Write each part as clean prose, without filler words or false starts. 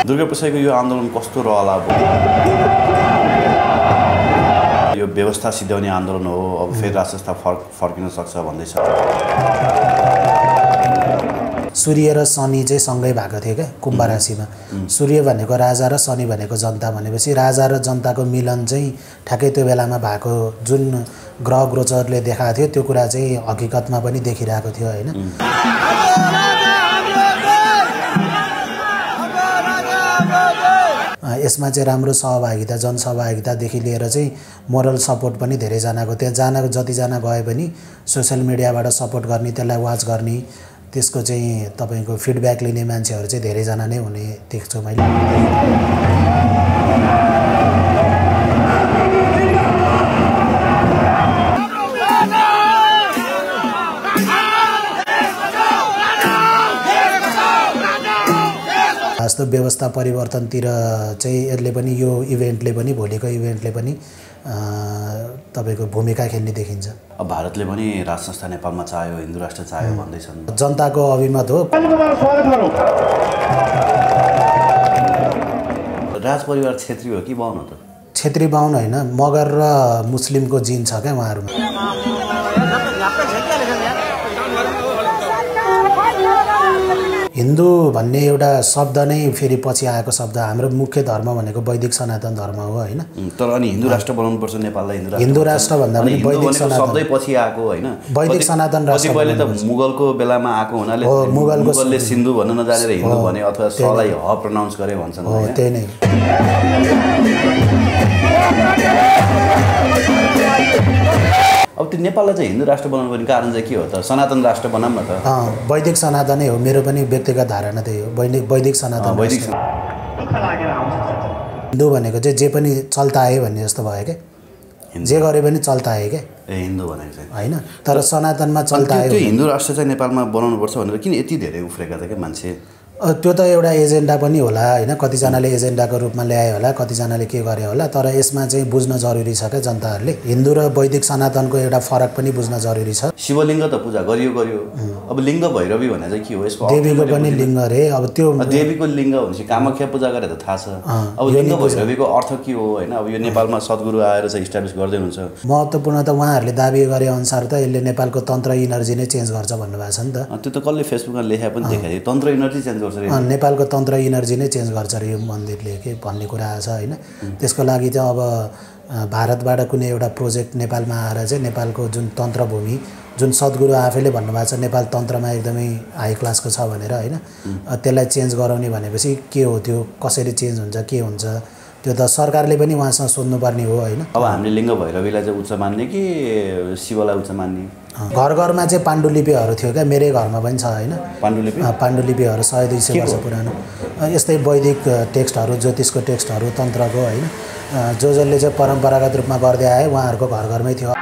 दुर्गाप्रसादको यो आन्दोलन कस्तो रहला? यो व्यवस्था सिद्ध्याउने आन्दोलन हो, अब फेरि राजसंस्था फर्किन सक्छ भन्दैछ। सूर्य र शनि चाहिँ सँगै भएको थियो क्या कुम्भ राशिमा। सूर्य भनेको राजा र शनि भनेको जनता भनेपछि राजा र जनताको मिलन चाहिँ ठ्याक्कै त्यो बेलामा भएको जुन ग्रह गोचरले देखाएको थियो त्यो कुरा चाहिँ हकीकतमा पनि देखिरहेको थियो होइन। यसमा चाहिँ राम्रो सहभागिता जनसहभागितादेखि लिएर चाहिँ मोरल सपोर्ट पनि धेरैजनाको त्यहाँ जानको जतिजना गए पनि सोसियल मिडियाबाट सपोर्ट गर्ने त्यसलाई वाच गर्ने त्यसको चाहिँ तपाईको फिडब्याक लिने मान्छेहरू चाहिँ धेरैजना नै हुने देख्छु मैले। वास्तव व्यवस्था परिवर्तनतिर चाहिँ यसले पनि यो इभेन्टले पनि भोलिको इभेन्टले पनि तपाईको भूमिका खेल्ने देखिन्छ। अब भारतले पनि राजसंस्था नेपालमा चाह्यो, हिन्दू राष्ट्र चाह्यो भन्दैछन्। जनताको अभिमत हो। राजपरिवार क्षेत्री हो कि बाहुन हो त? क्षेत्री बाहुन होइन, मगर र मुस्लिमको जिन छ क्या उहाँहरूमा। हिन्दू भन्ने एउटा शब्द नै फेरि पछि आएको शब्द। हाम्रो मुख्य धर्म भनेको वैदिक सनातन धर्म हो होइन। तर अनि हिन्दू राष्ट्र बनाउनु पर्छ नेपाललाई। हिन्दू राष्ट्र भन्दा पनि वैदिक सनातन शब्दै पछि आएको होइन। वैदिक सनातन राष्ट्र पहिले त मुगलको बेलामा आएको हुनाले मुगलले सिन्धु भन्न नजानेर हिन्दू भने अथवा सलाई ह प्रोनाउन्स गरे भन्छन्। हो त्यही नै। अब त्यो नेपाललाई चाहिँ हिन्दू राष्ट्र बनाउनु पर्ने कारण चाहिँ के हो त? सनातन राष्ट्र बनाऊँ न त। वैदिक सनातनै हो, मेरो पनि व्यक्तिगत धारणा त्यही हो। वैदिक सनातन। वैदिक हिन्दू भनेको चाहिँ जे पनि चल्ता आए भन्ने जस्तो भयो क्या। जे गरे पनि चल्ता आए क्या। हिन्दू भनेको चाहिँ होइन, तर सनातनमा चल्ता आयो। त्यो हिन्दू राष्ट्र चाहिँ नेपालमा बनाउनु पर्छ भनेर किन यति धेरै उफ्रेका छ क्या मान्छे? त्यो त एउटा एजेन्डा पनि होला होइन। कतिजनाले एजेन्डाको रूपमा ल्यायो होला, कतिजनाले के गरे होला। तर यसमा चाहिँ बुझ्न जरुरी छ क्या जनताहरूले। हिन्दू र वैदिक सनातनको एउटा फरक पनि बुझ्न जरुरी छ। शिवलिङ्ग त पूजा गरियो। अब लिङ्ग भैरवी भने चाहिँ के हो? यसको देवीको पनि लिङ्ग रे। अब त्यो देवीको लिङ्ग भनेपछि कामाख्या पूजा गरे त थाहा छ। अब लिङ्ग भैरवीको अर्थ के हो होइन? अब यो नेपालमा सद्गुरु आएर चाहिँ इस्टाब्लिस गर्दै हुन्छ। महत्त्वपूर्ण त उहाँहरूले दाबी गरे अनुसार त यसले नेपालको तन्त्र इनर्जी नै चेन्ज गर्छ भन्नुभएको छ नि त। त्यो त कसले फेसबुकमा लेखा पनि देखाएको थियो, तन्त्र इनर्जी चेन्ज गर्छ। नेपालको तन्त्र इनर्जी नै चेन्ज गर्छ अरे यो मन्दिरले के भन्ने कुरा आएको छ होइन। त्यसको लागि चाहिँ अब भारतबाट कुनै एउटा प्रोजेक्ट नेपालमा आएर चाहिँ नेपालको जुन तन्त्र भूमि जुन सद्गुरु आफैले भन्नुभएको छ नेपाल तन्त्रमा एकदमै हाई क्लासको छ भनेर होइन, त्यसलाई चेन्ज गराउने भनेपछि के हो? त्यो कसरी चेन्ज हुन्छ, के हुन्छ? त्यो त सरकारले पनि उहाँसँग सोध्नुपर्ने हो होइन। अब हामीले लिङ्ग भैरवीलाई चाहिँ उच्च मान्ने कि शिवलाई उच्च मान्ने? घर घरमा चाहिँ पाण्डुलिपिहरू थियो क्या। मेरै घरमा पनि छ होइन पाण्डुलिपिहरू 100-200 वर्ष पुरानो। यस्तै वैदिक टेक्स्टहरू, ज्योतिषको टेक्स्टहरू, तन्त्रको होइन। जसले चाहिँ परम्परागत रूपमा गर्दै आए उहाँहरूको घर घरमै थियो।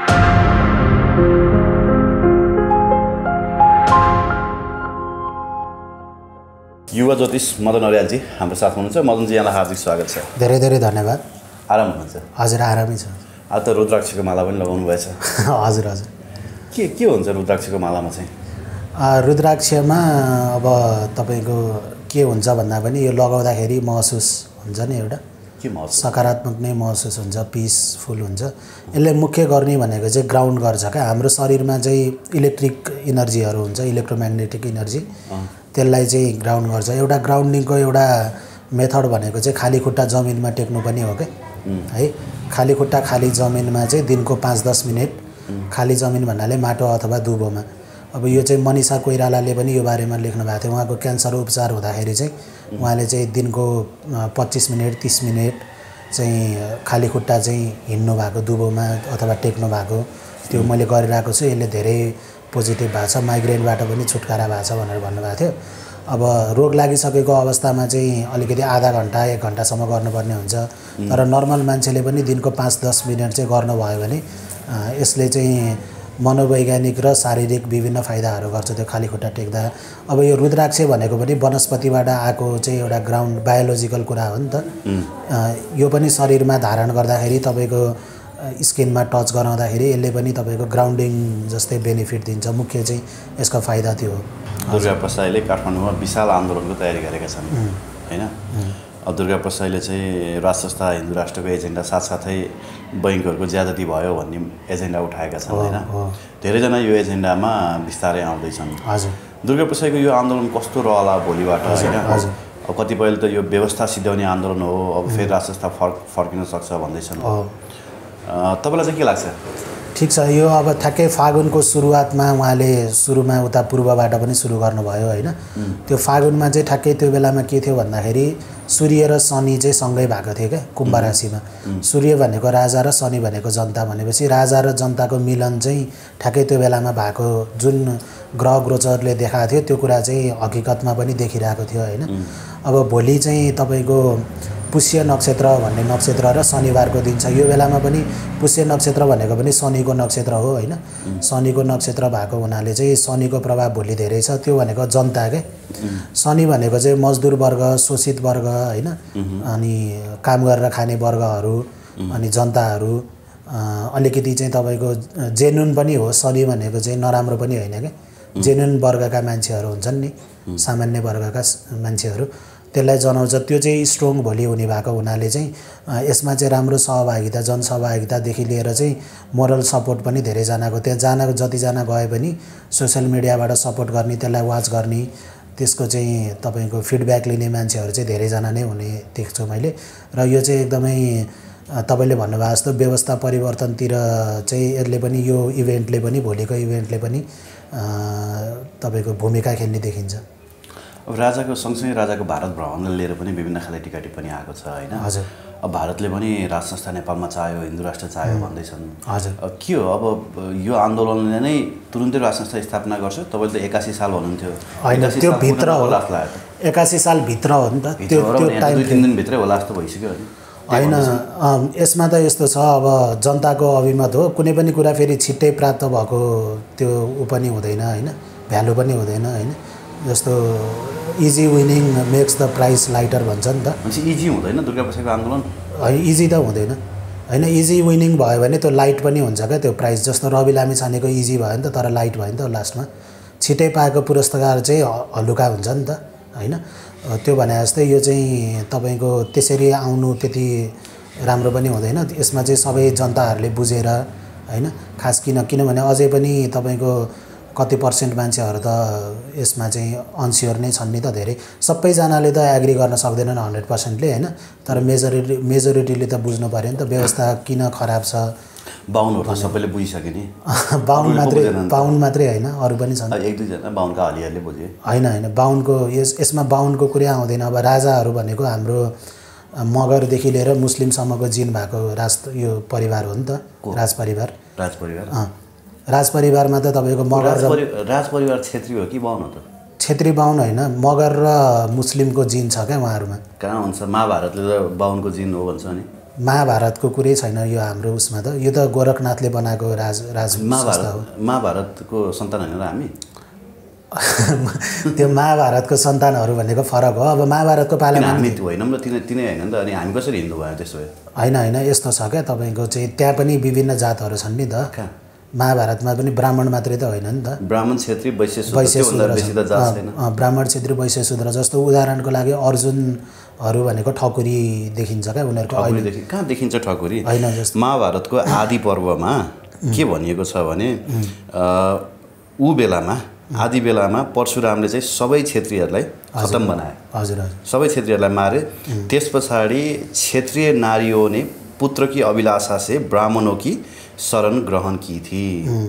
युवा ज्योतिष मदन अर्यालजी हाम्रो साथ हुनुहुन्छ। मदनजी यहाँलाई हार्दिक स्वागत छ। धेरै धेरै धन्यवाद। आराम हुनुहुन्छ? हजुर आरामै छ। अब त रुद्राक्षको माला पनि लगाउनु भएछ। हजुर हजुर। के हुन्छ रुद्राक्षको मालामा चाहिँ? रुद्राक्षमा अब तपाईँको के हुन्छ भन्दा पनि यो लगाउँदाखेरि महसुस हुन्छ नि, एउटा के महसुस? सकारात्मक नै महसुस हुन्छ, पिसफुल हुन्छ। यसले मुख्य गर्ने भनेको चाहिँ ग्राउन्ड गर्छ क्या। हाम्रो शरीरमा चाहिँ इलेक्ट्रिक इनर्जीहरू हुन्छ, इलेक्ट्रोम्याग्नेटिक इनर्जी, त्यसलाई चाहिँ ग्राउन्ड गर्छ। एउटा ग्राउन्डिङको एउटा मेथड भनेको चाहिँ खाली खुट्टा जमिनमा टेक्नु पनि हो क्या है। खाली खुट्टा खाली जमिनमा चाहिँ दिनको 5-10 मिनट, खाली जमिन भन्नाले माटो अथवा दुबोमा। अब यो चाहिँ मनिषा कोइरालाले पनि यो बारेमा लेख्नु भएको थियो। उहाँको क्यान्सर उपचार हुँदाखेरि चाहिँ उहाँले चाहिँ दिनको 25 मिनट 30 मिनट चाहिँ खाली खुट्टा चाहिँ हिँड्नु भएको, दुबोमा अथवा टेक्नु भएको। त्यो मैले गरिरहेको छु। यसले धेरै पोजिटिभ भएको छ, माइग्रेनबाट पनि छुटकारा भएको छ भनेर भन्नुभएको थियो। अब रोग लागिसकेको अवस्थामा चाहिँ अलिकति आधा घन्टा 1 घन्टासम्म गर्नुपर्ने हुन्छ। तर नर्मल मान्छेले पनि दिनको 5-10 मिनट चाहिँ गर्नुभयो भने यसले चाहिँ मनोवैज्ञानिक र शारीरिक विभिन्न फाइदाहरू गर्छ त्यो खाली खुट्टा टेक्दा। अब यो रुद्राक्ष भनेको पनि वनस्पतिबाट आएको चाहिँ एउटा ग्राउन्ड बायोलोजिकल कुरा हो नि त। यो पनि शरीरमा धारण गर्दाखेरि तपाईँको स्किनमा टच गराउँदाखेरि यसले पनि तपाईँको ग्राउन्डिङ जस्तै बेनिफिट दिन्छ। मुख्य चाहिँ यसको फाइदा त्यो हो। दुर्गाप्रसादले काठमाडौँमा विशाल आन्दोलनको तयारी गरेका छन् हैन? दुर्गाप्रसाईले चाहिँ राष्ट्र संस्था हिन्दू राष्ट्रको एजेन्डा साथसाथै बैङ्कहरूको ज्यादती भयो भन्ने एजेन्डा उठाएका छन् होइन। धेरैजना यो एजेन्डामा बिस्तारै आउँदैछन्। हजुर। दुर्गाप्रसाईको यो आन्दोलन कस्तो रहला भोलिबाट होइन? अब कतिपयले त यो व्यवस्था सिध्याउने आन्दोलन हो, अब फेरि राष्ट्र संस्था फर्किन सक्छ भन्दैछन्। तपाईँलाई चाहिँ के लाग्छ? ठिक छ, यो अब ठ्याक्कै फागुनको सुरुवातमा उहाँले सुरुमा उता पूर्वबाट पनि सुरु गर्नुभयो होइन। त्यो फागुनमा चाहिँ ठ्याक्कै त्यो बेलामा के थियो भन्दाखेरि सूर्य र शनि चाहिँ सँगै भएको थियो क्या कुम्भ राशिमा। सूर्य भनेको राजा र शनि भनेको जनता भनेपछि राजा र जनताको मिलन चाहिँ ठ्याक्कै त्यो बेलामा भएको जुन ग्रह गोचरले देखाएको थियो त्यो कुरा चाहिँ हकिकतमा पनि देखिरहेको थियो होइन। अब भोलि चाहिँ तपाईँको पुष्य नक्षत्र भन्ने नक्षत्र र शनिबारको दिन छ। यो बेलामा पनि पुष्य नक्षत्र भनेको पनि शनिको नक्षत्र हो होइन। शनिको नक्षत्र भएको हुनाले चाहिँ शनिको प्रभाव भोलि धेरै छ। त्यो भनेको जनता के, शनि भनेको चाहिँ मजदुर वर्ग, शोषित वर्ग होइन, अनि काम गरेर खाने वर्गहरू, अनि जनताहरू, अलिकति चाहिँ तपाईँको जेन्युन पनि हो। शनि भनेको चाहिँ नराम्रो पनि होइन क्या, जेन्युन वर्गका मान्छेहरू हुन्छन् नि, सामान्य वर्गका मान्छेहरू, त्यसलाई जनाउँछ। त्यो चाहिँ स्ट्रङ भोलि हुने भएको हुनाले चाहिँ यसमा चाहिँ राम्रो सहभागिता, जनसहभागितादेखि लिएर चाहिँ मोरल सपोर्ट पनि धेरैजनाको, त्यहाँ जानको जतिजना गए पनि सोसियल मिडियाबाट सपोर्ट गर्ने, त्यसलाई वाच गर्ने, त्यसको चाहिँ तपाईँको फिडब्याक लिने मान्छेहरू चाहिँ धेरैजना नै हुने देख्छु मैले। र यो चाहिँ एकदमै तपाईँले भन्नुभएको जस्तो व्यवस्था परिवर्तनतिर चाहिँ यसले पनि, यो इभेन्टले पनि, भोलिको इभेन्टले पनि तपाईँको भूमिका खेल्ने देखिन्छ। अब राजाको सँगसँगै राजाको भारत भ्रमणलाई लिएर पनि विभिन्न खाले टिका टिप्पणी आएको छ होइन। हजुर। अब भारतले पनि राष्ट्र संस्था नेपालमा चाह्यो, हिन्दू राष्ट्र चाह्यो भन्दैछन्। हजुर। के हो अब यो आन्दोलनले नै तुरुन्तै राष्ट्र संस्था स्थापना गर्छ? तपाईँले त 81 साल भन्नुहुन्थ्यो। होइन, त्यो भित्र हो, 81 साल भित्र हो नि त, त्यो टाइम 2-3 दिनभित्रै होला जस्तो भइसक्यो होइन। यसमा त यस्तो छ, अब जनताको अभिमत हो, कुनै पनि कुरा फेरि छिट्टै प्राप्त भएको त्यो ऊ पनि हुँदैन होइन, भ्यालु पनि हुँदैन होइन। जस्तो easy winning makes the prize lighter भन्छ नि त। इजी हुँदैन दुर्गाप्रसाईको आन्दोलन? होइन, इजी त हुँदैन होइन। इजी विनिङ भयो भने त्यो लाइट पनि हुन्छ क्या त्यो प्राइस। जस्तो रवि लामिछानेको इजी भयो नि त, तर लाइट भयो नि त लास्टमा। छिट्टै पाएको पुरस्कार चाहिँ हलुका हुन्छ नि त होइन। त्यो भने जस्तै यो चाहिँ तपाईँको त्यसरी आउनु त्यति राम्रो पनि हुँदैन। यसमा चाहिँ सबै जनताहरूले बुझेर होइन, खास किनभने अझै पनि तपाईँको कति पर्सेन्ट मान्छेहरू त यसमा चाहिँ अनस्योर नै छन् नि त। धेरै सबैजनाले त एग्री गर्न सक्दैनन् 100%ले होइन, तर मेजोरिटीले त बुझ्नु पऱ्यो नि त व्यवस्था किन खराब छ। बाहुनहरू सबैले बुझिसके नि। बाहुन मात्रै होइन, अरू पनि छन्, 1-2 जना बाहुनका हलियाले बुझे होइन। बाहुनको यसमा बाहुनको कुरै आउँदैन। अब राजाहरू भनेको हाम्रो मगरदेखि लिएर मुस्लिमसम्मको जिन भएको यो परिवार हो नि त, राजपरिवार। राजपरिवारमा त तपाईँको मगर राजपरिवार क्षेत्री हो कि बाहुन हो त? क्षेत्री बाहुन होइन, मगर र मुस्लिमको जिन छ क्या उहाँहरूमा। कहाँ हुन्छ? महाभारतले त बाहुनको जिन हो भन्छ नि। महाभारतको कुरै छैन यो हाम्रो उसमा त। यो त गोरखनाथले बनाएको राज महाभारतको सन्तान होइन र हामी? त्यो महाभारतको सन्तानहरू भनेको फरक हो। अब महाभारतको पालामा हामी होइनौँ र तिनै होइन नि त। अनि हामी कसरी हिन्दू भयो त्यसो भए? होइन, यस्तो छ क्या तपाईँको चाहिँ त्यहाँ पनि विभिन्न जातहरू छन् नि त। महाभारतमा पनि ब्राह्मण मात्रै त होइन नि त। ब्राह्मण, क्षेत्री, वैश्य शूद्र, ब्राह्मण, क्षेत्री, वैश्य शूद्र। जस्तो उदाहरणको लागि अर्जुनहरू भनेको ठकुरी देखिन्छ क्या उनीहरूको। कहाँ देखिन्छ ठकुरी? होइन, जस्तो महाभारतको आदि पर्वमा के भनिएको छ भने आदि बेलामा परशुरामले चाहिँ सबै क्षेत्रीहरूलाई खत्म बनाए। हजुर। सबै क्षेत्रीहरूलाई मारे। त्यस पछाडि क्षेत्रीय नारीयों ने पुत्र की अभिलाषा से ब्राह्मणों की शरण ग्रहण की थी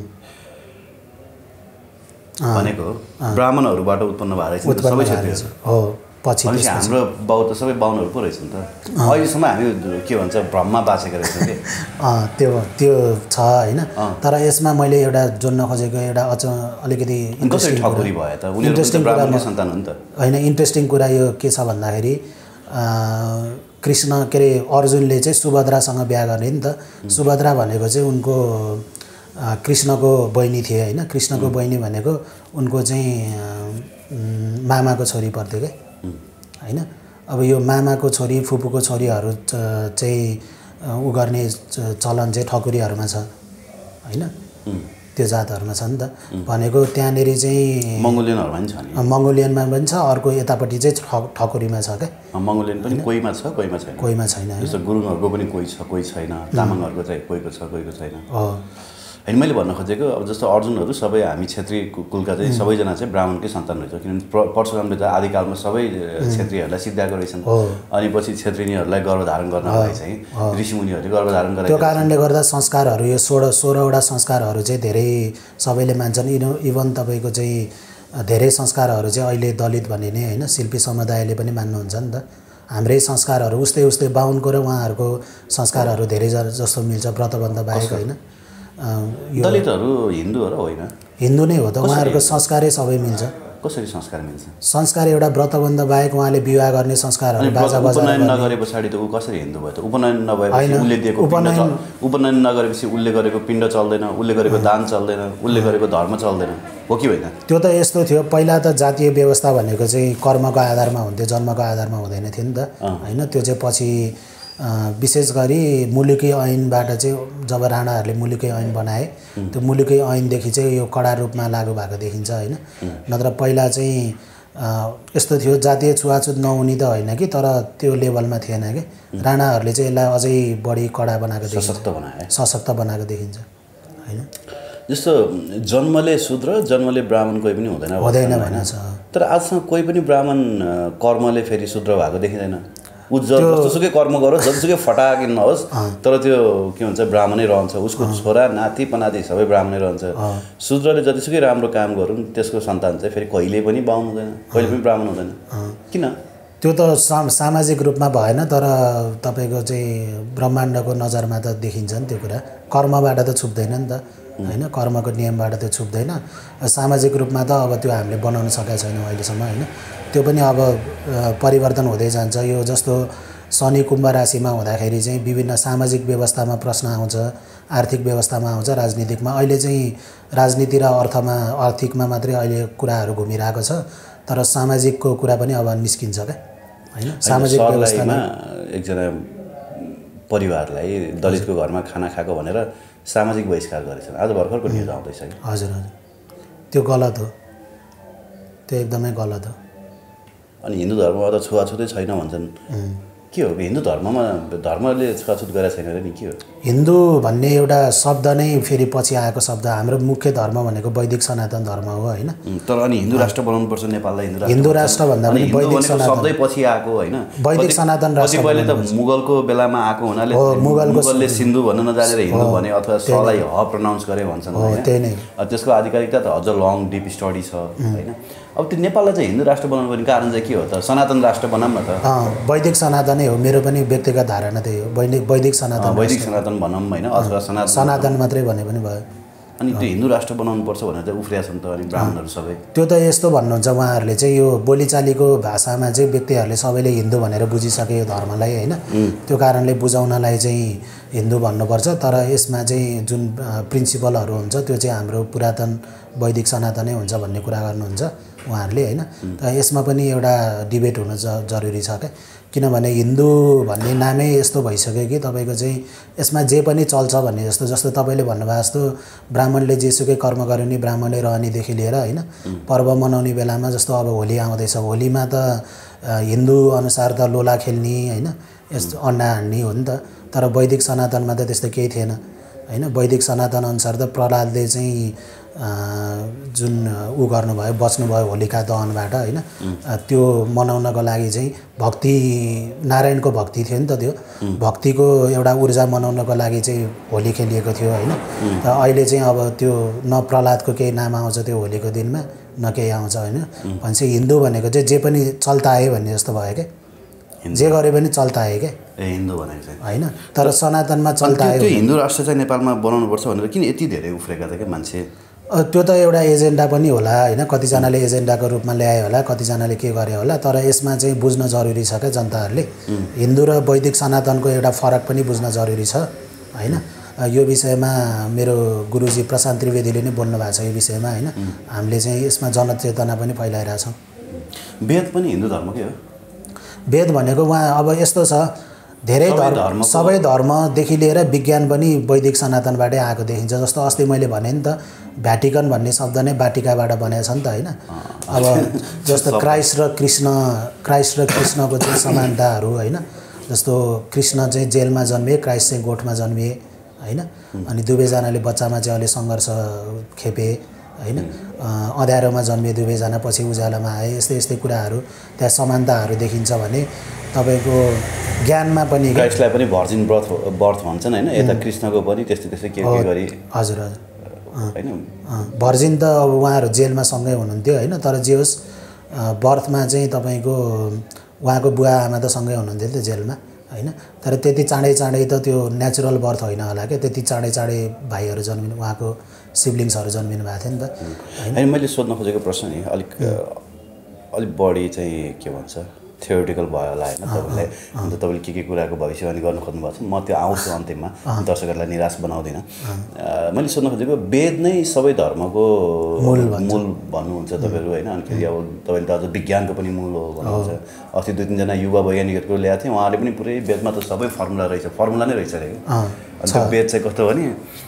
भनेको ब्राह्मणहरूबाट उत्पन्न भएर सबै क्षेत्रीहरू हो। पछि हाम्रो बाउ त सबै बाहुनहरू पो रहेछ नि त। अहिलेसम्म हामी के भन्छ भ्रममा बाँचेको रहेछौँ कि त्यो छ होइन। तर यसमा मैले एउटा जोड्न खोजेको एउटा अलिकति इन्ट्रेस्टिङ ठकुरी भयो त, उनीहरू ब्राह्मणको सन्तान हो नि त होइन। इन्ट्रेस्टिङ कुरा यो के छ भन्दाखेरि कृष्ण के अरे अर्जुनले चाहिँ सुभद्रासँग बिहा गर्ने नि त। सुभद्रा भनेको चाहिँ उनको कृष्णको बहिनी थिए होइन। कृष्णको बहिनी भनेको उनको चाहिँ मामाको छोरी पर्थ्यो क्या होइन। अब यो मामाको छोरी, फुपूको छोरीहरू चाहिँ उ गर्ने चलन चाहिँ ठकुरीहरूमा छ होइन। त्यो जातहरुमा छ नि त भनेको त्यहाँनेर चाहिँ मंगोलियनहरुमा पनि छ नि मंगोलियनमा पनि छ अर्को यतापट्टि चाहिँ ठकुरीमा छ के मंगोलियन पनि कोहीमा छ कोहीमा छैन जस्तो गुरुङहरुको पनि कोही छ कोही छैन तामाङहरुको चाहिँ कोहीको छ कोहीको छैन हैन मैले भन्न खोजेको अब जस्तो अर्जुनहरु सबै हामी क्षेत्रीय कुलका चाहिँ सबैजना चाहिँ ब्राह्मणकै सन्तान रहेछ किनभने परशुरामले त आदिकालमा सबै क्षेत्रीयहरुलाई सिद्ध्याएको रहेछन् अनि पछि क्षेत्रीयहरुलाई गर्भधारण गर्नलाई चाहिँ ऋषिमुनिहरुले गर्भधारण गरे त्यो कारणले गर्दा संस्कारहरु यो 16 वटा संस्कारहरु चाहिँ धेरै सबैले मान्छन् इभन तपाईको चाहिँ धेरै संस्कारहरु चाहिँ अहिले दलित भनिने हैन शिल्पी समुदायले पनि मान्नुहुन्छ नि त हाम्रै संस्कारहरु उस्तै बाहुनको र उहाँहरुको संस्कारहरु धेरै जस्तो मिल्छ व्रतबन्ध बाहेक हैन दलितहरु हिन्दूहरु होइन हिन्दू नै हो त उहाँहरुको संस्कारै सबै मिल्छ कसरी संस्कार मिल्छ संस्कार एउटा व्रतबन्ध बाहेक उहाँले विवाह गर्ने संस्कारहरु बाजा बजाएर उपनयन नगरे पछाडी त उ कसरी हिन्दू भयो त उपनयन नभएपछि उले दिएको उपनयन नगरेपछि उले गरेको पिण्ड चल्दैन उले गरेको दान चल्दैन उले गरेको धर्म चल्दैन हो कि होइन त्यो त यस्तो थियो पहिला त जातीय व्यवस्था भनेको चाहिँ कर्मको आधारमा हुन्थ्यो जन्मको आधारमा हुँदैन थियो नि त हैन त्यो चाहिँ पछि विशेष गरी मुलुकी ऐनबाट चाहिँ जब राणाहरूले मुलुकी ऐन बनाए त्यो मुलुकी ऐनदेखि चाहिँ यो कडा रूपमा लागू भएको देखिन्छ हैन नत्र पहिला चाहिँ यस्तो थियो जातीय छुवाछुत नहुने त होइन कि तर त्यो लेभलमा थिएन कि राणाहरूले चाहिँ यसलाई अझै बढी कडा बनाएको देखिन्छ सशक्त बनाएको देखिन्छ हैन जस्तो जन्मले शूद्र जन्मले ब्राह्मण कोही पनि हुँदैन भन्छ तर आजसम्म कोही पनि ब्राह्मण कर्मले फेरि शूद्र भएको देखिँदैन जस्तोसुकै कर्म गरोस् जतिसुकै फटाक नहोस् तर त्यो के भन्छ ब्राह्मणै रहन्छ उसको छोरा नाति पनाति सबै ब्राह्मणै रहन्छ शूद्रले जतिसुकै राम्रो काम गरून् त्यसको सन्तान चाहिँ फेरि कहिल्यै पनि बाहुन हुँदैन कहिले पनि ब्राह्मण हुँदैन किन त्यो त सामाजिक रूपमा भएन तर तपाईको चाहिँ ब्रह्माण्डको नजरमा त देखिन्छ नि त्यो कुरा कर्मबाट त छुप्दैन नि त हैन कर्मको नियमबाट त छुप्दैन सामाजिक रूपमा त अब त्यो हामीले बनाउन सकेका छैनौं अहिलेसम्म हैन त्यो पनि अब परिवर्तन हुँदै जान्छ यो जस्तो शनि कुम्भ राशिमा हुँदाखेरि चाहिँ विभिन्न सामाजिक व्यवस्थामा प्रश्न आउँछ आर्थिक व्यवस्थामा आउँछ राजनीतिकमा अहिले चाहिँ राजनीति र आर्थिकमा मात्रै अहिले कुराहरू घुमिरहेको छ तर सामाजिकको कुरा पनि अब निस्किन्छ के हैन सामाजिक व्यवस्थामा एकजना परिवारलाई दलितको घरमा खाना खाएको भनेर सामाजिक बहिष्कार गरेछन् आज भर्खरको न्युज आउँदैछ हजुर त्यो गलत हो त्यो एकदमै गलत हो अनि हिन्दू धर्ममा त छुवाछुतै छैन भन्छन् के हो हिन्दू धर्ममा धर्मले छुवाछुत गरेको छैन र नि के हो हिन्दू भन्ने एउटा शब्द नै फेरि पछि आएको शब्द हाम्रो मुख्य धर्म भनेको वैदिक सनातन धर्म हो हैन तर अनि हिन्दू राष्ट्र बनाउनु पर्छ नेपाललाई हिन्दू राष्ट्र भन्दा पनि वैदिक सनातन शब्दै पछि आएको हैन वैदिक सनातन राष्ट्र पहिले त मुगलको बेलामा आएको हुनाले मुगलले सिन्धु भन्न नजानेर हिन्दू भने अथवा सलाई ह प्रोनाउन्स गरे भन्छन् त्यही नै त्यसको आधिकारिकता त अझ लङ डीप स्टडी छ हैन अब त्यो नेपाललाई चाहिँ हिन्दू राष्ट्र बनाउनु पर्ने कारण चाहिँ के हो त सनातन राष्ट्र बनाऊँ न त वैदिक सनातनै हो मेरो पनि व्यक्तिगत धारणा त्यही हो वैदिक सनातन भनौँ हैन अथवा सनातन मात्रै भने पनि भयो अनि त्यो हिन्दू राष्ट्र बनाउनु पर्छ भनेर चाहिँ उफ्रिया छन् त अनि ब्राह्मणहरू सबै त्यो त यस्तो भन्नुहुन्छ उहाँहरूले चाहिँ यो बोलीचालीको भाषामा चाहिँ व्यक्तिहरूले सबैले हिन्दू भनेर बुझिसके यो धर्मलाई हैन त्यो कारणले बुझाउनलाई चाहिँ हिन्दू भन्नुपर्छ तर यसमा चाहिँ जुन प्रिन्सिपलहरू हुन्छ त्यो चाहिँ हाम्रो पुरातन वैदिक सनातनै हुन्छ भन्ने कुरा गर्नुहुन्छ उहाँहरूले हैन त यसमा पनि एउटा डिबेट हुन जरुरी छ के किनभने हिन्दू भन्ने नामै यस्तो भइसक्यो कि तपाईको चाहिँ यसमा जे पनि चल्छ भन्ने जस्तो तपाईले भन्नुभयो जस्तो ब्राह्मणले जेसुकै कर्म गरे नि ब्राह्मणले रहनेदेखि लिएर हैन पर्व मनाउने बेलामा जस्तो अब होली आउँदैछ होलीमा त हिन्दू अनुसार त लोला खेल्ने हैन यस्तो अन्डा हान्ने हो नि त तर वैदिक सनातनमा त त्यस्तो केही थिएन हैन वैदिक सनातन अनुसार त प्रहलादले चाहिँ जुन उ गर्नुभयो बच्नुभयो होलिका दहनबाट हैन त्यो मनाउनको लागि चाहिँ भक्ति नारायणको भक्ति थियो नि त त्यो भक्तिको एउटा ऊर्जा मनाउनको लागि चाहिँ होली खेलिएको थियो हैन त अहिले चाहिँ अब त्यो न प्रहलादको केही नाम आउँछ त्यो होलीको दिनमा न केही आउँछ हैन भन्छ हिन्दू भनेको चाहिँ जे पनि चल्ता आए भन्ने जस्तो भयो के जे गरे पनि चल्ता आए के हिन्दू भनेको चाहिँ हैन तर सनातनमा चल्ता आयो त्यो हिन्दू राष्ट्र चाहिँ नेपालमा बनाउनु पर्छ भनेर किन यति धेरै उफ्रेका थिए के मान्छे त्यो त एउटा एजेन्डा पनि होला हैन कतिजनाले एजेन्डाको रूपमा ल्याए होला कतिजनाले के गरे होला तर यसमा चाहिँ बुझ्न जरुरी छ के जनताहरूले हिन्दू र वैदिक सनातनको एउटा फरक पनि बुझ्न जरुरी छ हैन यो विषयमा मेरो गुरुजी प्रशान्त त्रिवेदीले नै बोल्नु भएको छ यो विषयमा हैन हामीले चाहिँ यसमा जनचेतना पनि फैलाइरा छौं वेद पनि हिन्दू धर्मकै हो वेद भनेको उहाँ अब यस्तो छ धेरै धर्म सबै धर्मदेखि लिएर विज्ञान पनि वैदिक सनातनबाटै आएको देखिन्छ। जस्तो अस्ति मैले भने नि त भ्याटिकन भन्ने शब्द नै बाटिकाबाट बनेको छ नि त होइन। अब जस्तो क्राइस्ट र कृष्णको चाहिँ समानताहरू होइन। जस्तो कृष्ण चाहिँ जेलमा जन्मिए, क्राइस्ट चाहिँ गोठमा जन्मिए होइन। अनि दुवैजनाले बच्चामा चाहिँ अलि सङ्घर्ष खेपे होइन। अँध्यारोमा जन्मिए दुवैजना, पछि उज्यालोमा आए। यस्तै यस्तै कुराहरू त्यहाँ समानताहरू देखिन्छ भने तपाईँको ज्ञानमा पनि क्राइस्टलाई पनि भर्जिन बर्थ भन्छन् होइन। यता कृष्णको पनि त्यस्तै के गरी हजुर होइन। भर्जिन त अब उहाँहरू जेलमा सँगै हुनुहुन्थ्यो होइन। तर जे होस् बर्थमा चाहिँ तपाईँको उहाँको बुवा आमा त सँगै हुनुहुन्थ्यो नि त जेलमा होइन। तर त्यति चाँडै त त्यो नेचुरल बर्थ होइन होला क्या। त्यति चाँडै भाइहरू जन्मिनु, उहाँको सिब्लिङ्सहरू जन्मिनु भएको थियो नि त होइन। मैले सोध्न खोजेको प्रश्न नि अलिक बढी चाहिँ के भन्छ थियोरिटिकल भयो होला होइन तपाईँलाई। अन्त तपाईँले के कुराको भविष्यवाणी गर्नु खोज्नुभएको छ, म त्यो आउँछु अन्तिममा, दर्शकहरूलाई निराश बनाउँदिनँ। मैले सोध्न खोजेको वेद नै सबै धर्मको मूल भन्नुहुन्छ तपाईँहरू होइन। अनि फेरि अब तपाईँले त अझ विज्ञानको पनि मूल हो भन्नुहुन्छ। अस्ति 2-3जना युवा वैज्ञानिकहरू ल्याएको थिएँ, उहाँले पनि पुरै वेदमा त सबै फर्मुला नै रहेछ अरे कि। अन्त वेद चाहिँ कस्तो भने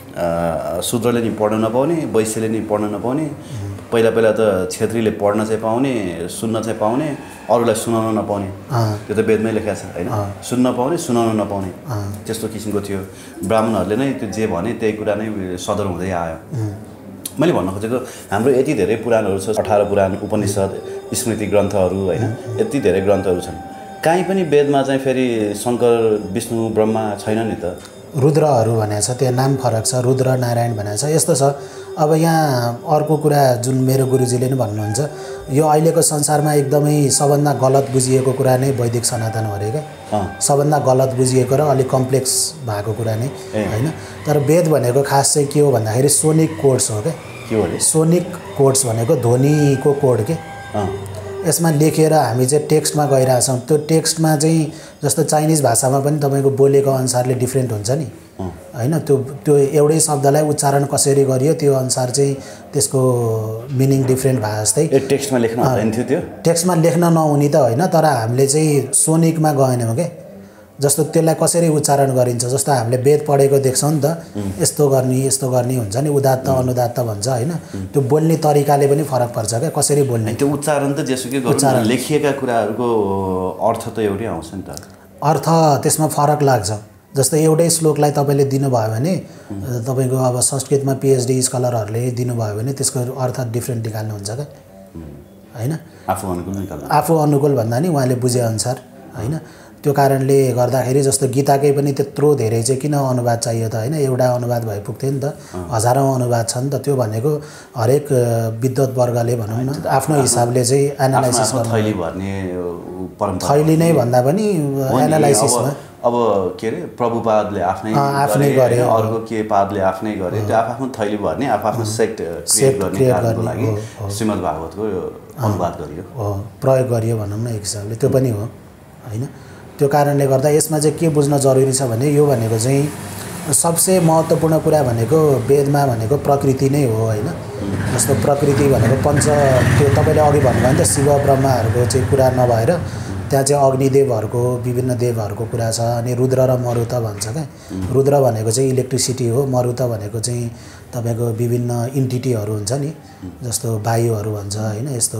शूद्रले नि पढ्न नपाउने, वैश्यले नि पढ्न नपाउने, पहिला त क्षेत्रीले पढ्न चाहिँ पाउने, सुन्न चाहिँ पाउने, अरूलाई सुनाउन नपाउने। त्यो त वेदमै लेखेको छ होइन। सुन्न पाउने, सुनाउन नपाउने, त्यस्तो किसिमको थियो। ब्राह्मणहरूले नै त्यो जे भने त्यही कुरा नै सदर हुँदै आयो। मैले भन्न खोजेको हाम्रो यति धेरै पुराणहरू छ, 18 पुराण, उपनिषद, स्मृति ग्रन्थहरू होइन, यति धेरै ग्रन्थहरू छन्। काहीँ पनि वेदमा चाहिँ फेरि शङ्कर, विष्णु, ब्रह्मा छैन नि त। रुद्रहरू भनेको छ, त्यहाँ नाम फरक छ, रुद्र नारायण भनेको छ। यस्तो छ। अब यहाँ अर्को कुरा जुन मेरो गुरुजीले नै भन्नुहुन्छ, यो अहिलेको संसारमा एकदमै सबभन्दा गलत बुझिएको कुरा नै वैदिक सनातन हो अरे क्या। सबभन्दा गलत बुझिएको र अलिक कम्प्लेक्स भएको कुरा नै होइन। तर वेद भनेको खास चाहिँ के हो भन्दाखेरि सोनिक कोड्स हो क्या। के हो? सोनिक कोड्स भनेको ध्वनिको कोड के। यसमा लेखेर हामी चाहिँ टेक्स्टमा गइरहेछौँ। त्यो टेक्स्टमा चाहिँ जस्तो चाइनिज भाषामा पनि तपाईँको बोलेको अनुसारले डिफ्रेन्ट हुन्छ नि होइन। त्यो एउटै शब्दलाई उच्चारण कसरी गरियो त्यो अनुसार चाहिँ त्यसको मिनिङ डिफ्रेन्ट भए जस्तै। टेक्स्टमा लेख्न हुँदैन थियो त्यो? टेक्स्टमा लेख्न नहुने त होइन, तर हामीले चाहिँ सोनिकमा गएनौँ क्या। जस्तो त्यसलाई कसरी उच्चारण गरिन्छ, जस्तो हामीले वेद पढेको देख्छौँ नि त, यस्तो गर्ने हुन्छ नि, उदात्त अनुदात्त भन्छ होइन। त्यो बोल्ने तरिकाले पनि फरक पर्छ क्या, कसरी बोल्ने। त्यो उच्चारण त जेसुकै गर्नु, लेखिएका कुराहरूको अर्थ त एउटै आउँछ नि त। अर्थ त्यसमा फरक लाग्छ। जस्तो एउटै श्लोकलाई तपाईँले दिनुभयो भने तपाईँको अब संस्कृतमा पिएचडी स्कलरहरूले दिनुभयो भने त्यसको अर्थ डिफ्रेन्ट निकाल्नुहुन्छ क्या होइन। आफू अनुकूल भन्दा नि उहाँले बुझेअनुसार होइन। त्यो कारणले गर्दाखेरि जस्तो गीताकै पनि त्यत्रो धेरै चाहिँ किन अनुवाद चाहियो त होइन। एउटा अनुवाद भए पुग्थ्यो नि त, हजारौँ अनुवाद छ नि त। त्यो भनेको हरेक विद्वत वर्गले भनौँ न आफ्नो हिसाबले चाहिँ एनालाइसिस गर्नु। थैली नै भन्दा पनि एनालाइसिसमा अब के अरे प्रभुपादले आफ्नै गरे, अर्को के पादले आफ्नै गरे। त्यो आफ्नो थैली भर्ने, आफ्नो सेक्ट क्रिएट गर्ने कारणको लागि श्रीमद् भागवतको अनुवाद गरियो, प्रयोग गरियो भनौँ न एक हिसाबले। त्यो पनि हो होइन। त्यो कारणले गर्दा यसमा चाहिँ के बुझ्न जरुरी छ भने यो भनेको चाहिँ सबसे महत्त्वपूर्ण कुरा भनेको वेदमा भनेको प्रकृति नै हो होइन। जस्तो प्रकृति भनेको त्यो तपाईँले अघि भन्नुभयो नि त, शिव ब्रह्माहरूको चाहिँ कुरा नभएर त्यहाँ चाहिँ अग्निदेवहरूको, विभिन्न देवहरूको कुरा छ। अनि रुद्र र मरुत भन्छ क्या। रुद्र भनेको चाहिँ इलेक्ट्रिसिटी हो, मरुत भनेको चाहिँ तपाईँको विभिन्न इन्टिटीहरू हुन्छ नि, जस्तो वायुहरू भन्छ होइन। यस्तो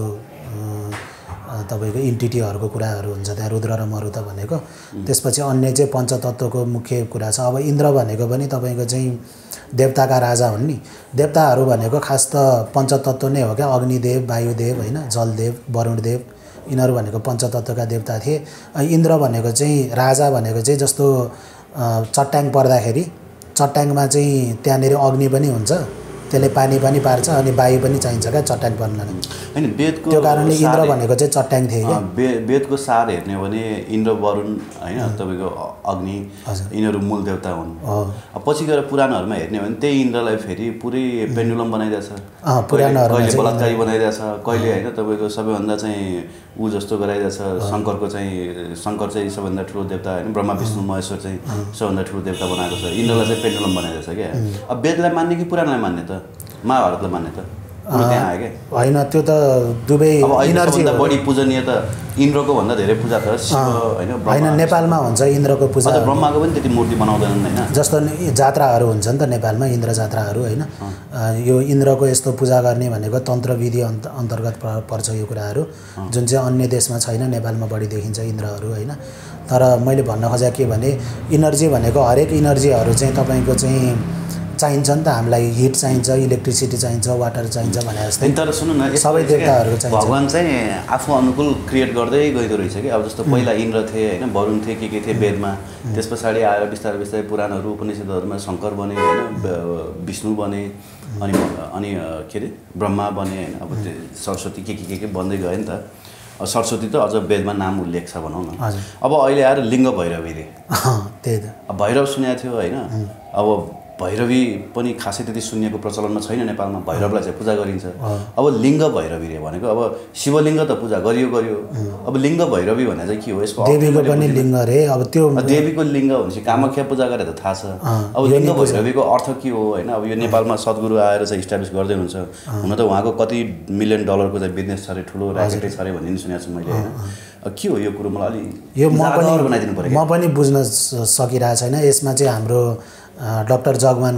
तपाईँको इन्टिटीहरूको कुराहरू हुन्छ त्यहाँ रुद्र र मरुत भनेको। त्यसपछि अन्य चाहिँ पञ्चतत्त्वको मुख्य कुरा छ। अब इन्द्र भनेको पनि तपाईँको चाहिँ देवताका राजा हुन् नि। देवताहरू भनेको खास त पञ्चतत्त्व नै हो क्या। अग्निदेव, वायुदेव होइन, जलदेव, वरुणदेव, यिनीहरू भनेको पञ्चतत्त्वका देवता थिए। इन्द्र भनेको चाहिँ राजा भनेको चाहिँ जस्तो चट्याङ पर्दाखेरि चट्याङमा चाहिँ त्यहाँनिर अग्नि पनि हुन्छ, त्यसले पानी पनि पार्छ, अनि वायु पनि चाहिन्छ क्या चट्याङ पर्नलाई होइन। वेदको त्यो कारणले इन्द्र भनेको चाहिँ चट्याङ थिए क्या। वेदको सार हेर्ने हो भने इन्द्र, वरुण होइन, तपाईँको अग्नि, यिनीहरू मूल देवता हुन्। पछि गएर पुराणहरूमा हेर्ने हो भने त्यही इन्द्रलाई फेरि पुरै पेन्डुलम बनाइदिएछ, कहिले बलात्कारी बनाइदिएछ, कहिले होइन तपाईँको सबैभन्दा चाहिँ ऊ जस्तो गराइदिएछ। शङ्कर चाहिँ सबभन्दा ठुलो देवता होइन, ब्रह्मा विष्णु महेश्वर चाहिँ सबभन्दा ठुलो देवता बनाएको छ। इन्द्रलाई चाहिँ पेन्डुलम बनाइदिएछ क्या। अब वेदलाई मान्ने कि पुराणलाई मान्ने त, महाभारतलाई मान्ने त? त्यहाँ आयो क्या होइन त्यो त दुवै इनर्जी बढी पूजनीय त इन्द्रको भन्दा धेरै पूजा त शिव होइन नेपालमा हुन्छ इन्द्रको पूजा ब्रह्माको पनि त्यति मूर्ति बनाउँदैनन् होइन जस्तो जात्राहरू हुन्छ नि त नेपालमा इन्द्र जात्राहरू होइन यो इन्द्रको यस्तो पूजा गर्ने भनेको तन्त्रविधि अन्तर्गत पर्छ यो कुराहरू जुन चाहिँ अन्य देशमा छैन नेपालमा बढी देखिन्छ इन्द्रहरू होइन तर मैले भन्न खोजेँ के भने इनर्जी भनेको हरेक इनर्जीहरू चाहिँ तपाईँको चाहिँ चाहिन्छ नि त हामीलाई हिट चाहिन्छ इलेक्ट्रिसिटी चाहिन्छ वाटर चाहिन्छ भने जस्तै तर सुन्नु न सबै देवताहरूको चाहिन्छ भगवान चाहिँ आफू अनुकूल क्रिएट गर्दै गइदो रहेछ कि अब जस्तो पहिला इन्द्र थिए होइन वरुण थिए के थिए वेदमा त्यस पछाडि आएर बिस्तारै बिस्तारै पुराणहरू उपनिषदहरूमा शङ्कर बने होइन विष्णु बने अनि के अरे ब्रह्मा बने होइन अब सरस्वती के बन्दै गयो नि त सरस्वती त अझ वेदमा नाम उल्लेख छ भनौँ न अब अहिले आएर लिङ्ग भैरवी रे त्यही त भैरव सुनेको थियो होइन अब भैरवी पनि खासै त्यति सुन्नेको प्रचलनमा छैन नेपालमा भैरवलाई चाहिँ पूजा गरिन्छ अब लिङ्ग भैरवी रे भनेको अब शिवलिङ्ग त पूजा गरियो अब लिङ्ग भैरवी भने चाहिँ के हो यसको देवीको पनि लिङ्ग रे अब त्यो देवीको लिङ्ग भनेपछि कामाख्या पूजा गरेर त थाहा छ अब लिङ्ग भैरवीको अर्थ के हो होइन अब यो नेपालमा सद्गुरु आएर चाहिँ इस्टाब्लिस गर्दै हुनुहुन्छ हुन त उहाँको कति $1 मिलियन चाहिँ बिजनेस छ अरे ठुलो राकेटै छ अरे भन्ने नि सुनेको छु मैले होइन के हो यो कुरो मलाई अलि यो बनाइदिनु पर्यो म पनि बुझ्न सकिरहेको छैन यसमा चाहिँ हाम्रो डाक्टर जगमान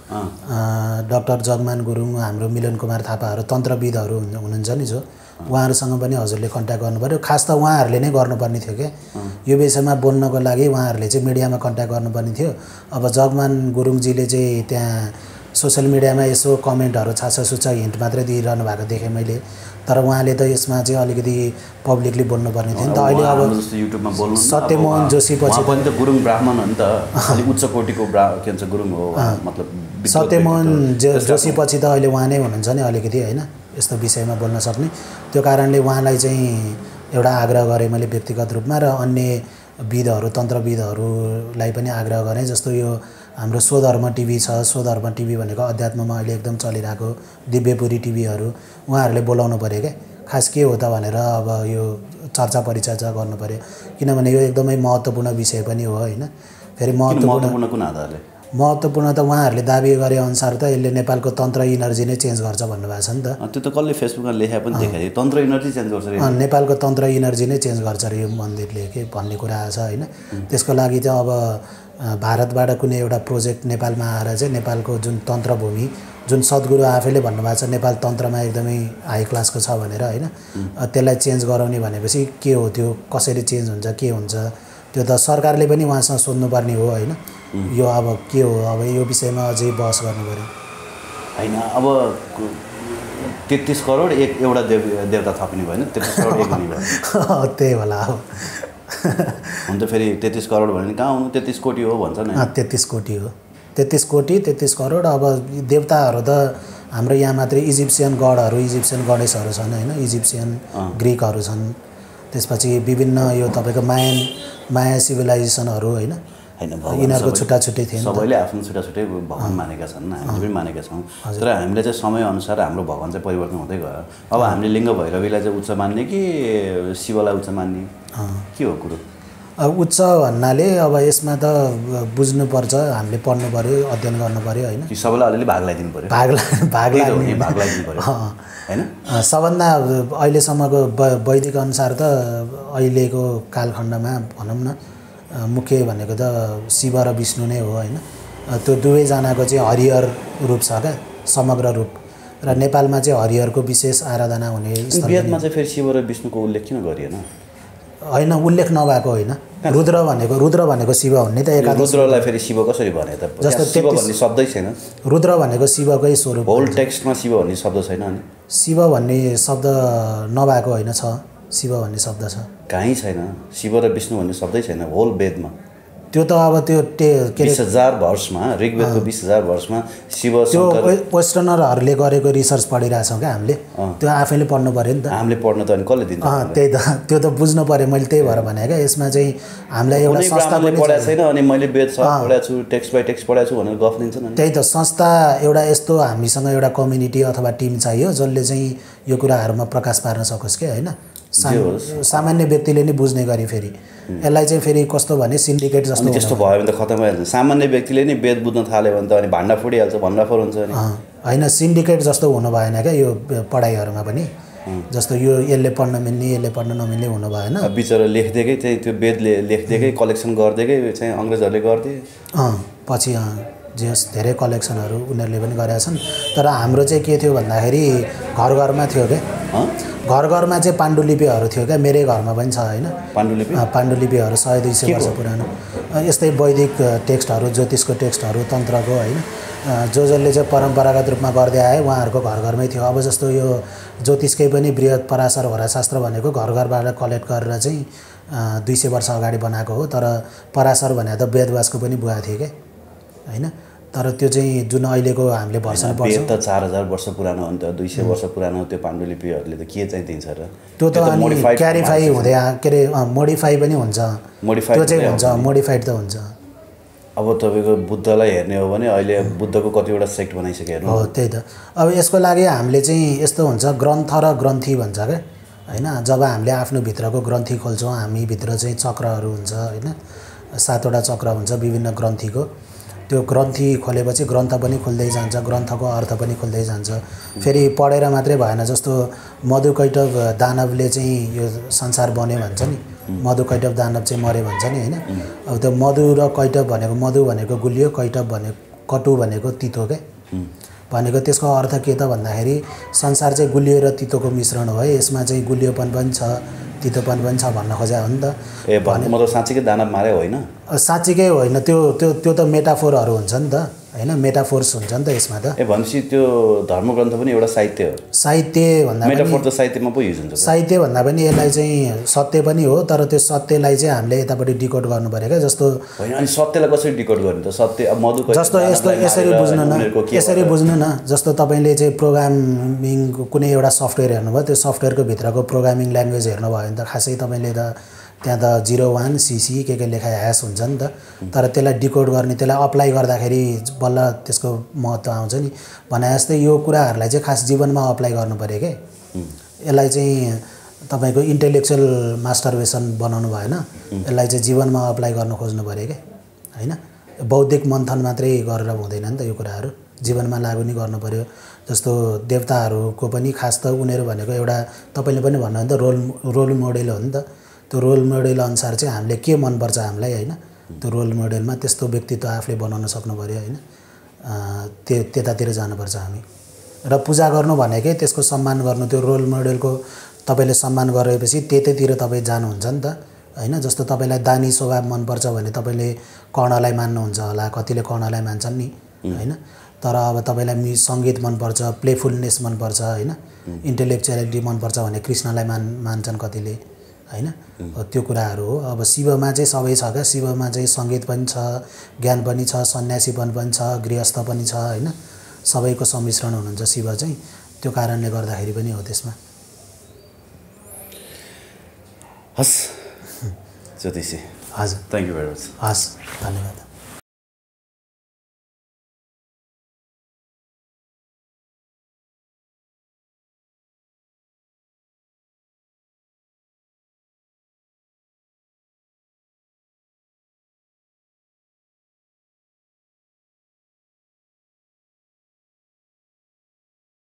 गुरुङ हाम्रो मिलन कुमार थापाहरू तन्त्रविदहरू हुनुहुन्छ नि जो उहाँहरूसँग पनि हजुरले कन्ट्याक्ट गर्नु पर्यो खास त उहाँहरूले नै गर्नुपर्ने थियो क्या यो विषयमा बोल्नको लागि उहाँहरूले चाहिँ मिडियामा कन्ट्याक्ट गर्नुपर्ने थियो अब जगमान गुरुङजीले चाहिँ त्यहाँ सोसियल मिडियामा यसो कमेन्टहरू छाछासुचा हिन्ट मात्रै दिइरहनु भएको देखेँ मैले तर उहाँले त यसमा चाहिँ अलिकति पब्लिकली बोल्नुपर्ने थियो नि त अहिले अब जस्तो युट्युबमा बोल्नु सत्यमोहन जोशी पछि पनि त गुरुङ ब्राह्मण हो नि त अलिक उच्च कोटिको के भन्छ गुरुङ हो मतलब सत्यमोहन जोशी पछि त अहिले उहाँ नै हुनुहुन्छ नि अलिकति होइन यस्तो विषयमा बोल्न सक्ने त्यो कारणले उहाँलाई चाहिँ एउटा आग्रह गरेँ मैले व्यक्तिगत रूपमा र अन्य विधहरू तन्त्रविदहरूलाई पनि आग्रह गरेँ जस्तो यो हाम्रो स्वधर्म टिभी छ स्वधर्म टिभी भनेको अध्यात्ममा अहिले एकदम चलिरहेको दिव्यपुरी टिभीहरू उहाँहरूले बोलाउनु पऱ्यो क्या खास के हो त भनेर अब यो चर्चा परिचर्चा गर्नु पऱ्यो किनभने यो एकदमै महत्त्वपूर्ण विषय पनि हो होइन फेरि महत्त्वपूर्ण कुन आधारले महत्त्वपूर्ण त उहाँहरूले दाबी गरे अनुसार त यसले नेपालको तन्त्र इनर्जी नै चेन्ज गर्छ भन्नुभएको छ नि त त्यो त कसले फेसबुकमा लेखा पनि देखायो तन्त्र इनर्जी चेन्ज गर्छ नेपालको तन्त्र इनर्जी नै चेन्ज गर्छ अरे यो मन्दिरले के भन्ने कुरा छ होइन त्यसको लागि चाहिँ अब भारतबाट कुनै एउटा प्रोजेक्ट नेपालमा आएर चाहिँ नेपालको जुन तन्त्रभूमि जुन सद्गुरु आफैले भन्नुभएको छ नेपाल तन्त्रमा एकदमै हाई क्लासको छ भनेर होइन त्यसलाई चेन्ज गराउने भनेपछि के हो त्यो कसरी चेन्ज हुन्छ के हुन्छ त्यो त सरकारले पनि उहाँसँग सोध्नुपर्ने हो होइन यो अब के हो अब यो विषयमा अझै बहस गर्नु पऱ्यो होइन अब 33 करोड एउटा देवता थपिने भएन 33 करोड एक हुने भयो त्यही होला अब हुन त फेरि 33 करोड भने कहाँ हुनु 33 कोटी हो भन्छ नि 33 कोटी हो 33 कोटी 33 करोड अब देवताहरू त हाम्रो यहाँ मात्रै इजिप्सियन गडहरू इजिप्सियन गणेशहरू छन् होइन इजिप्सियन ग्रिकहरू छन् त्यसपछि विभिन्न यो तपाईँको माया सिभिलाइजेसनहरू होइन यिनीहरूको छुट्टा छुट्टै थिए सबैले आफ्नो छुट्टा छुट्टै भगवान मानेका छन् हामीले पनि मानेका छौँ तर हामीले चाहिँ समयअनुसार हाम्रो भगवान चाहिँ परिवर्तन हुँदै गयो अब हामीले लिङ्ग भैरवीलाई चाहिँ उच्च मान्ने कि शिवलाई उच्च मान्ने के हो कुरो अब उच्च भन्नाले अब यसमा त बुझ्नुपर्छ हामीले पढ्नु पऱ्यो अध्ययन गर्नु पऱ्यो होइन सबैलाई अलिअलि भाग लगाइदिनु पऱ्यो भाग लगाइदिनु पऱ्यो होइन सबभन्दा अहिलेसम्मको वैदिक अनुसार त अहिलेको कालखण्डमा भनौँ न मुख्य भनेको त शिव र विष्णु नै हो होइन त्यो दुवैजनाको चाहिँ हरिहर रूप छ क्या समग्र रूप र नेपालमा चाहिँ हरिहरको विशेष आराधना हुने वेदमा चाहिँ फेरि शिव र विष्णुको उल्लेख किन गरिएन होइन उल्लेख नभएको होइन रुद्र भनेको शिव हुने त एकादश रुद्रलाई फेरि शिव कसरी भने त जस्तो शिव भन्ने शब्दै छैन रुद्र भनेको शिवकै स्वरूप होल टेक्स्टमा शिव भन्ने शब्द छैन अनि शिव भन्ने शब्द नभएको होइन छ शिव भन्ने शब्द छ कहीँ छैन शिव र विष्णु भन्ने शब्दै छैन होल वेदमा त्यो त अब त्यो 20,000 वर्षमा ऋग्वेदको 20,000 वर्षमा शिव त्यो वेस्टर्नरहरूले गरेको रिसर्च पढिरहेछौँ क्या हामीले त्यो आफैले पढ्नु पऱ्यो नि त हामीले पढ्न त अनि कसले दिन्छ त्यही त त्यो त बुझ्नु पऱ्यो मैले त्यही भएर भने क्या यसमा चाहिँ हामीलाई एउटा संस्थाले पढाएको छैन अनि मैले वेद पढाएको छु टेक्स्ट बाई टेक्स्ट पढाएको छु भनेर गफ दिन्छन् त्यही त संस्था एउटा यस्तो हामीसँग एउटा कम्युनिटी अथवा टिम चाहियो जसले चाहिँ यो कुराहरूमा प्रकाश पार्न सकोस् क्या होइन सामान्य व्यक्तिले नै बुझ्ने गरी फेरि यसलाई चाहिँ फेरि कस्तो भने सिन्डिकेट जस्तो त्यस्तो भयो भने त खतम भइहाल्छ सामान्य व्यक्तिले नै वेद बुझ्न थाल्यो भने त अनि भान्डा फुडिहाल्छ भन्डाफोर हुन्छ अनि होइन सिन्डिकेट जस्तो हुनु भएन क्या यो पढाइहरूमा पनि जस्तो यो यसले पढ्न मिल्ने यसले पढ्न नमिल्ने हुनु भएन बिचरा लेखिदिएकै चाहिँ त्यो वेदले लेखिदिएकै कलेक्सन गरिदिएकै चाहिँ अङ्ग्रेजहरूले गर्थे पछि जस धेरै कलेक्सनहरू उनीहरूले पनि गरेका छन् तर हाम्रो चाहिँ के थियो भन्दाखेरि घर घरमा थियो क्या घर घरमा चाहिँ पाण्डुलिपिहरू थियो क्या मेरै घरमा पनि छ होइन पाण्डुलिपिहरू 100-200 वर्ष पुरानो यस्तै वैदिक टेक्स्टहरू ज्योतिषको टेक्स्टहरू तन्त्रको होइन जसले चाहिँ परम्परागत रूपमा गर्दै आए उहाँहरूको घर घरमै थियो अब जस्तो यो ज्योतिषकै पनि बृहत पराशर होराशास्त्र भनेको घर घरबाट कलेक्ट गरेर चाहिँ 200 वर्ष अगाडि बनाएको हो तर पराशर भने त वेदव्यासको पनि बुवा थियो क्या होइन तर त्यो चाहिँ जुन अहिलेको हामीले भर्सन पढ्छ त 4000 वर्ष पुरानो हो नि त 200 वर्ष पुरानो त्यो पाण्डुलिपिहरूले त के चाहिँ दिन्छ र त्यो त क्यारिफाई हुँदै के अरे मोडिफाई पनि हुन्छ त्यो चाहिँ हुन्छ मोडिफाइड त हुन्छ अब तपाईँको बुद्धलाई हेर्ने हो भने अहिले बुद्धको कतिवटा सेक्ट बनाइसक्यो हेर्नु हो त्यही त अब यसको लागि हामीले चाहिँ यस्तो हुन्छ ग्रन्थ र ग्रन्थी भन्छ क्या होइन जब हामीले आफ्नो भित्रको ग्रन्थी खोल्छौँ हामी भित्र चाहिँ चक्रहरू हुन्छ होइन 7वटा चक्र हुन्छ विभिन्न ग्रन्थीको त्यो ग्रन्थी खोलेपछि ग्रन्थ पनि खुल्दै जान्छ ग्रन्थको अर्थ पनि खुल्दै जान्छ फेरि पढेर मात्रै भएन जस्तो मधुकैटभ दानवले चाहिँ यो संसार बन्यो भन्छ नि मधुकैटभ दानव चाहिँ मर्यो भन्छ नि होइन अब त्यो मधु र कैटभ भनेको मधु भनेको गुलियो कैटभ भनेको कटु भनेको तितो क्या भनेको त्यसको अर्थ के त भन्दाखेरि संसार चाहिँ गुलियो र तितोको मिश्रण हो है यसमा चाहिँ गुलियोपन पनि छ तितोपन पनि छ भन्न खोजा हो नि त भने म त साँच्चीकै दानव मारे होइन साँच्चीकै होइन त्यो त मेटाफोरहरू हुन्छ नि त होइन मेटाफोर्स हुन्छ नि त यसमा त भनेपछि त्यो धर्मग्रन्थ पनि एउटा साहित्य हो साहित्य भन्दा मेटाफोर त साहित्यमा पो युज हुन्छ साहित्य भन्दा पनि यसलाई चाहिँ सत्य पनि हो तर त्यो सत्यलाई चाहिँ हामीले यतापट्टि डिकोड गर्नु पर्यो क्या जस्तो होइन अनि सत्यलाई कसरी डिकोड गर्ने त सत्य अब मधुको जस्तो यसरी बुझ्नु न यसरी बुझ्नु न जस्तो तपाईँले चाहिँ प्रोग्रामिङ कुनै एउटा सफ्टवेयर हेर्नुभयो त्यो सफ्टवेयरको भित्रको प्रोग्रामिङ ल्याङ्ग्वेज हेर्नुभयो भने त खासै तपाईँले त त्यहाँ त 01 CC के लेखाइ ह्यास हुन्छ नि त तर त्यसलाई डिकोड गर्ने त्यसलाई अप्लाई गर्दाखेरि बल्ल त्यसको महत्त्व आउँछ नि भने जस्तै यो कुराहरूलाई चाहिँ खास जीवनमा अप्लाई गर्नु पऱ्यो क्या यसलाई चाहिँ तपाईँको इन्टेलेक्चुअल मास्टरबेसन बनाउनु भएन यसलाई चाहिँ जीवनमा अप्लाई गर्नु खोज्नु पऱ्यो क्या होइन बौद्धिक मन्थन मात्रै गरेर हुँदैन नि त यो कुराहरू जीवनमा लागु नि गर्नु पऱ्यो जस्तो देवताहरूको पनि खास त उनीहरू भनेको एउटा तपाईँले पनि भन्नु भने त रोल मोडेल हो नि त त्यो रोल मोडेल अनुसार चाहिँ हामीले के मनपर्छ हामीलाई होइन त्यो रोल मोडेलमा त्यस्तो व्यक्तित्व आफूले बनाउन सक्नु पऱ्यो होइन त्यतातिर जानुपर्छ हामी र पूजा गर्नु भनेकै त्यसको सम्मान गर्नु त्यो रोल मोडेलको तपाईँले सम्मान गरेपछि त्यतैतिर तपाईँ जानुहुन्छ नि त होइन जस्तो तपाईँलाई दानी स्वभाव मनपर्छ भने तपाईँले कर्णलाई मान्नुहुन्छ होला कतिले कर्णलाई मान्छन् नि होइन तर अब तपाईँलाई सङ्गीत मनपर्छ प्लेफुलनेस मनपर्छ होइन इन्टेलेक्चुअलिटी मनपर्छ भने कृष्णलाई मान्छन् कतिले होइन त्यो कुराहरू हो अब शिवमा चाहिँ सबै छ क्या शिवमा चाहिँ सङ्गीत पनि छ ज्ञान पनि छ सन्यासीपन पनि छ गृहस्थ पनि छ होइन सबैको सम्मिश्रण हुनुहुन्छ शिव चाहिँ त्यो कारणले गर्दाखेरि पनि हो त्यसमा हस् ज्योतिषी हजुर थ्याङ्क यू भेरी मच हस् धन्यवाद